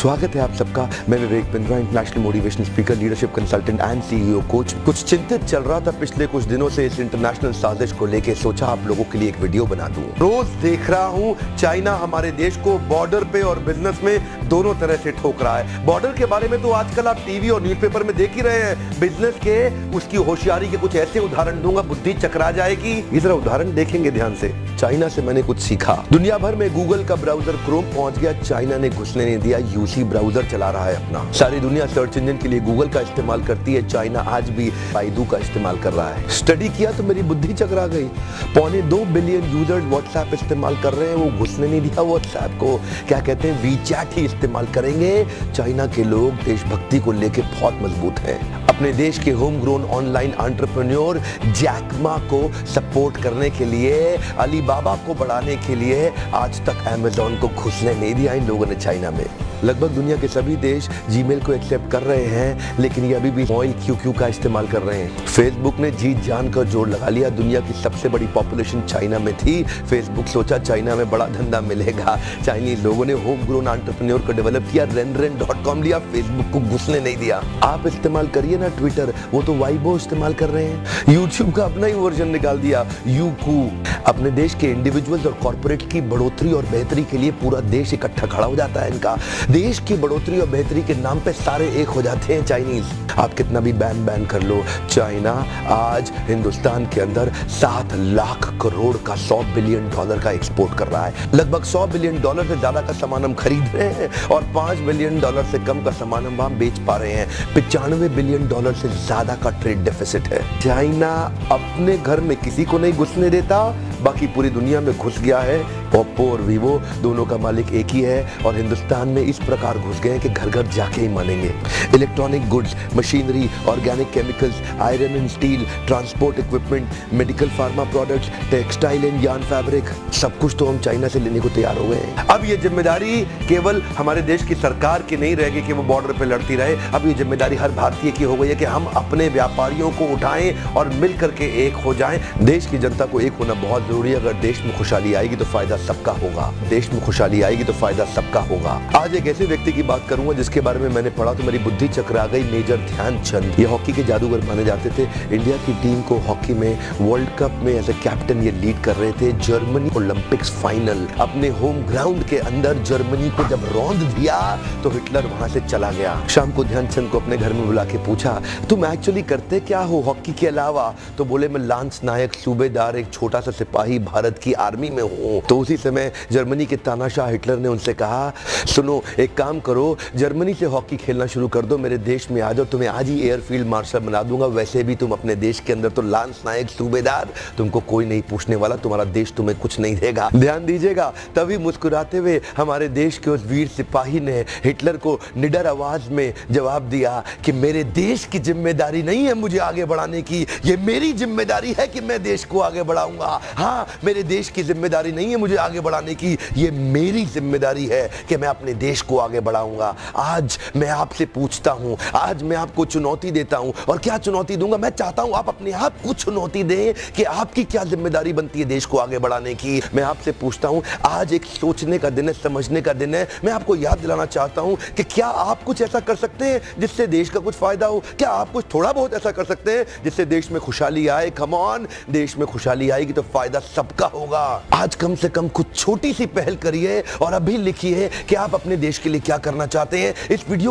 स्वागत है आप सबका। मैं Vivek Bindra, international motivational speaker, leadership consultant and CEO coach. कुछ चिंतित चल रहा था पिछले कुछ दिनों से इस इंटरनेशनल साजिश को लेके, सोचा आप लोगों के लिए एक वीडियो बना दूं। रोज देख रहा हूं चाइना हमारे देश को बॉर्डर पे और बिजनेस में दोनों तरह से ठोक रहा है। बॉर्डर के बारे में तो आजकल आप टीवी और न्यूज़पेपर में देख ही रहे हैं। बिजनेस के उसकी होशियारी के कुछ ऐसे उदाहरण दूंगा, बुद्धि चकरा जाएगी। इस तरह उदाहरण देखेंगे ध्यान से। चाइना से मैंने कुछ सीखा। दुनिया भर में गूगल का ब्राउजर क्रोम पहुंच गया, चाइना ने घुसने नहीं दिया। यूसी ब्राउजर चला रहा है अपना। सारी दुनिया सर्च इंजन के लिए गूगल का इस्तेमाल करती है, चाइना आज भी बाइडू का इस्तेमाल कर रहा है। स्टडी किया तो मेरी बुद्धि चकरा गई। 2.25 बिलियन यूजर्स व्हाट्सएप इस्तेमाल कर रहे हैं, वो घुसने नहीं दिया व्हाट्सएप को। क्या कहते हैं, वीचैट ही इस्तेमाल करेंगे। चाइना के लोग देशभक्ति को लेकर बहुत मजबूत हैं। अपने देश के home grown online entrepreneur Jack Ma को सपोर्ट करने के लिए, अलीबाबा को बढ़ाने के लिए आज तक अमेज़न को घुसने नहीं दिया इन लोगों ने चाइना में। लगभग दुनिया के सभी देश जीमेल को एक्सेप्ट कर रहे हैं, लेकिन ये अभी भी मॉइल क्यूक्यू का इस्तेमाल कर रहे हैं। फेसबुक ने जीत जान कर जोर लगा लिया। दुनिया की सबसे बड़ी पॉपुलेशन चाइना में थी। फेसबुक सोचा चाइना में बड़ा धंधा मिलेगा। चाइनीज लोगों ने होम ग्रोन एंटरप्रेन्योर को डेवलप किया, रेन.com लिया, फेसबुक को घुसने नहीं दिया। आप इस्तेमाल करिए ना ट्विटर, वो तो वाइबो इस्तेमाल कर रहे हैं। यूट्यूब का अपना ही वर्जन निकाल दिया, यूकू। अपने देश के इंडिविजुअल्स और कॉर्पोरेट की बढ़ोतरी और बेहतरी के लिए पूरा देश इकट्ठा खड़ा हो जाता है इनका। देश की बढ़ोतरी और बेहतरी के नाम पे सारे एक हो जाते हैं चाइनीज। आप कितना भी बैन कर लो, चाइना आज हिंदुस्तान के अंदर 7 लाख करोड़ का $100 बिलियन का एक्सपोर्ट कर रहा है। लगभग $100 बिलियन से ज्यादा का सामान हम खरीद रहे हैं और $5 बिलियन से कम का सामान हम वहां बेच पा रहे हैं। $95 बिलियन से ज्यादा का ट्रेड डेफिसिट है। चाइना अपने घर में किसी को नहीं घुसने देता, बाकी पूरी दुनिया में घुस गया है। ओप्पो और वीवो दोनों का मालिक एक ही है और हिंदुस्तान में इस प्रकार घुस गए हैं कि घर घर जाके ही मानेंगे। Electronic goods, machinery, organic chemicals, iron and steel, transport equipment, medical pharma products, textile and yarn fabric, सब कुछ तो हम चाइना से लेने को तैयार हो गए हैं। अब ये जिम्मेदारी केवल हमारे देश की सरकार की नहीं रहेगी कि वो बॉर्डर पे लड़ती रहे। अब ये जिम्मेदारी हर भारतीय की हो गई है कि हम अपने व्यापारियों को उठाएं और मिल करके एक हो जाएं। देश की जनता को एक होना बहुत जरूरी है। अगर देश में खुशहाली आएगी तो फायदा सबका होगा। देश में खुशहाली आएगी तो फायदा सबका होगा। आज एक ऐसे व्यक्ति की बात करूंगा जिसके बारे में मैंने पढ़ा तो मेरी बुद्धि चकरा गई। मेजर ध्यानचंद, ये हॉकी के जादूगर माने जाते थे। इंडिया की टीम को हॉकी में वर्ल्ड कप में एज ए कैप्टन ये लीड कर रहे थे। जर्मनी ओलंपिक्स फाइनल अपने होम ग्राउंड के अंदर जर्मनी को जब रौंद दिया तो हिटलर वहां से चला गया। शाम को ध्यानचंद को अपने घर में बुला के पूछा, तुम एक्चुअली करते क्या हो हॉकी के अलावा? तो बोले, मैं लांस नायक, सूबेदार, एक छोटा सा सिपाही भारत की आर्मी में हूँ। तो उसी समय जर्मनी के तानाशाह हिटलर ने उनसे कहा, सुनो एक काम करो, जर्मनी से हॉकी खेलना शुरू कर दो, मेरे देश में आ जाओ, तुम्हें आज ही एयरफील्ड मार्शल बना दूंगा। वैसे भी तुम अपने देश के अंदर तो लांस नायक, सूबेदार, तुमको कोई नहीं पूछने वाला, तुम्हारा देश तुम्हें कुछ नहीं देगा। ध्यान दीजिएगा, तभी मुस्कुराते हुए हमारे देश के उस वीर सिपाही ने हिटलर को निडर आवाज में जवाब दिया कि मेरे देश की जिम्मेदारी नहीं है मुझे आगे बढ़ाने की, ये मेरी जिम्मेदारी है कि मैं देश को आगे बढ़ाऊंगा। हाँ, मेरे देश की जिम्मेदारी नहीं है मुझे आगे बढ़ाने की, ये मेरी जिम्मेदारी है कि मैं अपने देश को आगे बढ़ाऊंगा। आज मैं आपसे पूछता हूं, आज मैं आपको चुनौती देता हूं। और क्या चुनौती दूंगा? मैं चाहता हूं आप अपने आप को चुनौती दें कि आपकी क्या जिम्मेदारी बनती है देश को आगे बढ़ाने की। मैं आपसे पूछता हूं, आज एक सोचने का दिन है, समझने का दिन है। मैं आपको याद दिलाना चाहता हूं कि क्या आप कुछ ऐसा कर सकते हैं जिससे देश का कुछ फायदा हो? क्या आप कुछ थोड़ा बहुत ऐसा कर सकते हैं जिससे देश में खुशहाली आए? कम ऑन, देश में खुशहाली आएगी तो फायदा सबका होगा। आज कम से कम कुछ छोटी सी पहल करिए और अभी लिखिए कि आप अपने देश के लिए क्या करना चाहते हैं। इस वीडियो